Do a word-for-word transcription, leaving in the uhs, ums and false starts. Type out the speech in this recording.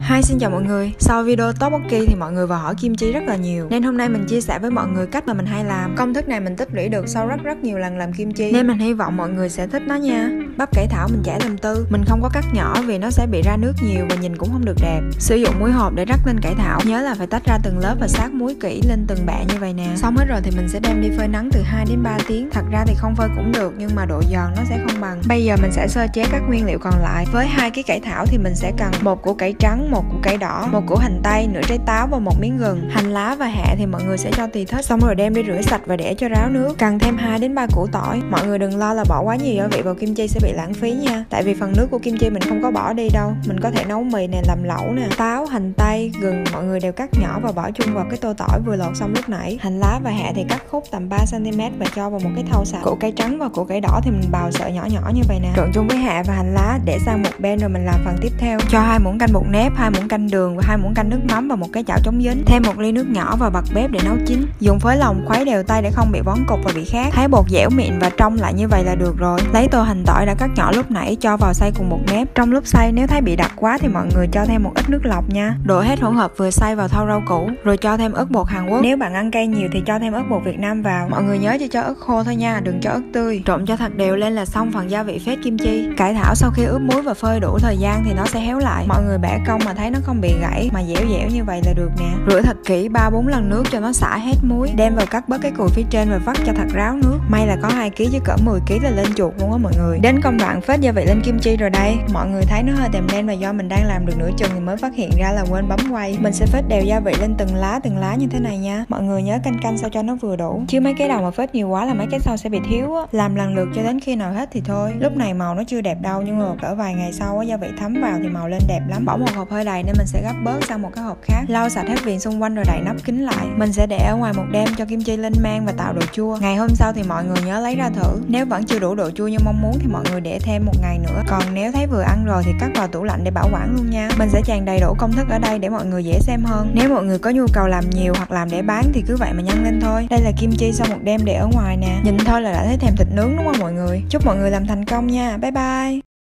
Hi, xin chào mọi người. Sau video tteokbokki thì mọi người vào hỏi kim chi rất là nhiều, nên hôm nay mình chia sẻ với mọi người cách mà mình hay làm. Công thức này mình tích lũy được sau rất rất nhiều lần làm kim chi, nên mình hy vọng mọi người sẽ thích nó nha. Bắp cải thảo mình chẻ làm tư, mình không có cắt nhỏ vì nó sẽ bị ra nước nhiều và nhìn cũng không được đẹp. Sử dụng muối hộp để rắc lên cải thảo, nhớ là phải tách ra từng lớp và sát muối kỹ lên từng bẹ như vậy nè. Xong hết rồi thì mình sẽ đem đi phơi nắng từ hai đến ba tiếng. Thật ra thì không phơi cũng được, nhưng mà độ giòn nó sẽ không bằng. Bây giờ mình sẽ sơ chế các nguyên liệu còn lại. Với hai cái cải thảo thì mình sẽ cần một củ cải trắng, một củ cải đỏ, một củ hành tây, nửa trái táo và một miếng gừng. Hành lá và hẹ thì mọi người sẽ cho tùy thích. Xong rồi đem đi rửa sạch và để cho ráo nước. Cần thêm hai đến ba củ tỏi. Mọi người đừng lo là bỏ quá nhiều gia vị vào kim chi sẽ bị lãng phí nha. Tại vì phần nước của kim chi mình không có bỏ đi đâu. Mình có thể nấu mì nè, làm lẩu nè. Táo, hành tây, gừng mọi người đều cắt nhỏ và bỏ chung vào cái tô tỏi vừa lột xong lúc nãy. Hành lá và hẹ thì cắt khúc tầm ba xăng ti mét và cho vào một cái thau sạch. Củ cải trắng và củ cải đỏ thì mình bào sợi nhỏ nhỏ như vậy nè. Trộn chung với hẹ và hành lá để sang một bên rồi mình làm phần tiếp theo. Cho hai muỗng canh bột nếp, hai muỗng canh đường và hai muỗng canh nước mắm và một cái chảo chống dính. Thêm một ly nước nhỏ và bật bếp để nấu chín. Dùng phới lòng khuấy đều tay để không bị vón cục và bị khát. Thái bột dẻo mịn và trong lại như vậy là được rồi. Lấy tô hành tỏi đã cắt nhỏ lúc nãy cho vào xay cùng bột nếp. Trong lúc xay nếu thấy bị đặc quá thì mọi người cho thêm một ít nước lọc nha. Đổ hết hỗn hợp vừa xay vào thau rau củ, rồi cho thêm ớt bột Hàn Quốc. Nếu bạn ăn cay nhiều thì cho thêm ớt bột Việt Nam vào. Mọi người nhớ chỉ cho ớt khô thôi nha, đừng cho ớt tươi. Trộn cho thật đều lên là xong phần gia vị phết kim chi. Cải thảo sau khi ướp muối và phơi đủ thời gian thì nó sẽ héo lại. Mọi người bẻ cong mà thấy nó không bị gãy mà dẻo dẻo như vậy là được nè. Rửa thật kỹ ba bốn lần nước cho nó xả hết muối. Đem vào cắt bớt cái cùi phía trên và vắt cho thật ráo nước. May là có hai ký chứ cỡ mười ký là lên chuột luôn á mọi người. Đến công đoạn phết gia vị lên kim chi rồi đây. Mọi người thấy nó hơi tèm lên và do mình đang làm được nửa chừng thì mới phát hiện ra là quên bấm quay. Mình sẽ phết đều gia vị lên từng lá từng lá như thế này nha. Mọi người nhớ canh canh sao cho nó vừa đủ. Chứ mấy cái đầu mà phết nhiều quá là mấy cái sau sẽ bị thiếu á. Làm lần lượt cho đến khi nào hết thì thôi. Lúc này màu nó chưa đẹp đâu, nhưng mà cỡ vài ngày sau á gia vị thấm vào thì màu lên đẹp lắm. Bỏ một hộp hơi đầy nên mình sẽ gấp bớt sang một cái hộp khác. Lau sạch hết viền xung quanh rồi đậy nắp kín lại. Mình sẽ để ở ngoài một đêm cho kim chi lên men và tạo độ chua. Ngày hôm sau thì mọi người nhớ lấy ra thử. Nếu vẫn chưa đủ độ chua như mong muốn thì mọi người để thêm một ngày nữa. Còn nếu thấy vừa ăn rồi thì cất vào tủ lạnh để bảo quản luôn nha. Mình sẽ tràn đầy đủ công thức ở đây để mọi người dễ xem hơn. Nếu mọi người có nhu cầu làm nhiều hoặc làm để bán thì cứ vậy mà nhân lên thôi. Đây là kim chi sau một đêm để ở ngoài nè. Nhìn thôi là đã thấy thèm thịt nướng đúng không mọi người? Chúc mọi người làm thành công nha. Bye bye.